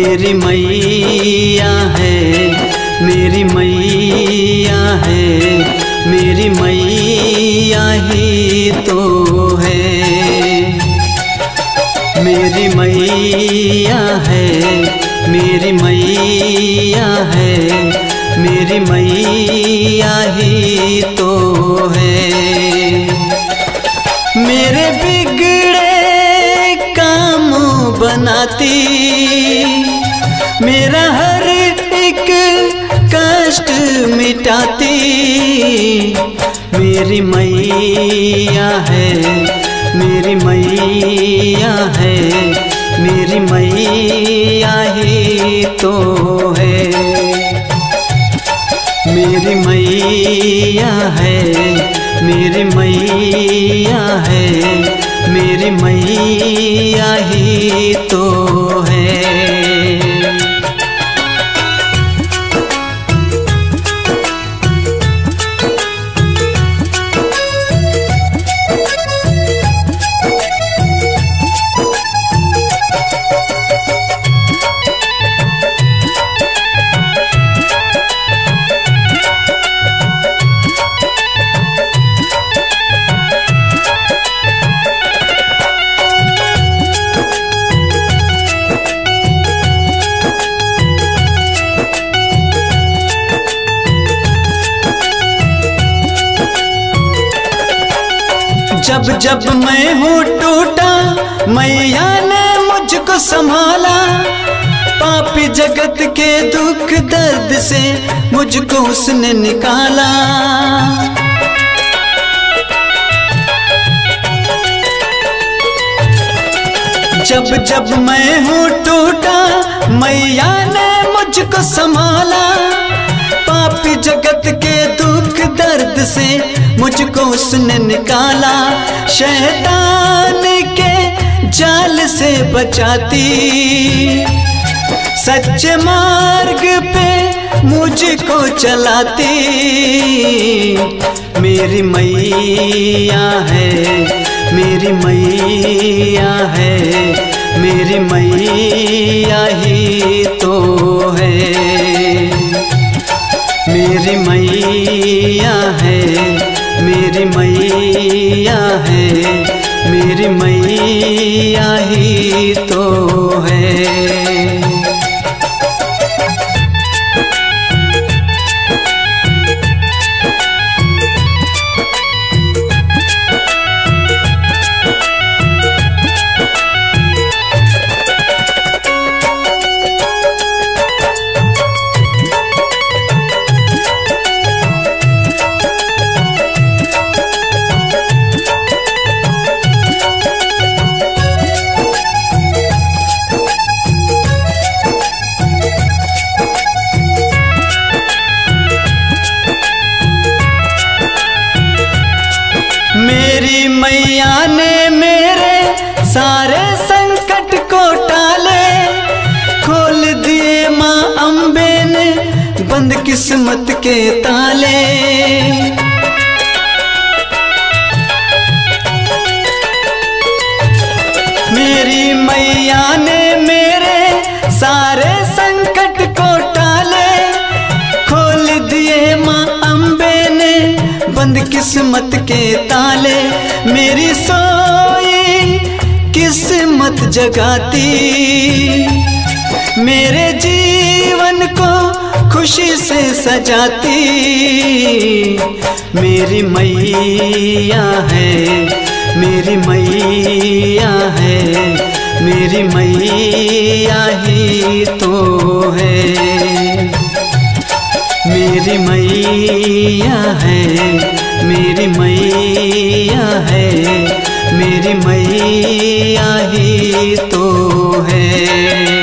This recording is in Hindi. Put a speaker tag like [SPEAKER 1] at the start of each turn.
[SPEAKER 1] मेरी मैया है, मेरी मैया है, मेरी मैया ही तो है। मेरी मैया है, मेरी मैया है, मेरी मैया ही तो है। मेरे बिगड़े काम बनाती, मेरा हर एक कष्ट मिटाती। मेरी मैया है, मेरी मैया है, मेरी मैया ही तो है। मेरी मैया है, मेरी मैया है, मेरी मैया ही तो है। जब जब मैं हूँ टूटा, मैया ने मुझको संभाला। पापी जगत के दुख दर्द से मुझको उसने निकाला। जब जब मैं हूँ टूटा, मैया ने मुझको संभाला। पापी जगत के दुख दर्द से मुझको उसने निकाला। शैतान के जाल से बचाती, सच्चे मार्ग पे मुझको चलाती। मेरी मैया है, मेरी मैया है, मेरी मैया ही तो है। मेरी मैया है, मेरी मैया है, मेरी मैया ही तो है। मेरी मैया ने मेरे सारे संकट को टाले। खोल दिए माँ अम्बे ने बंद किस्मत के ताले। मेरी मैया ने मेरे सारे संकट को टाले। खोल दिए माँ अम्बे ने बंद किस्मत के ताले। मेरी सोई किस्मत जगाती, मेरे जीवन को खुशी से सजाती। मेरी मैया है, मेरी मैया है, मेरी मैया ही तो है। मेरी मैया है, मेरी मैया है, मेरी मैया ही तो है।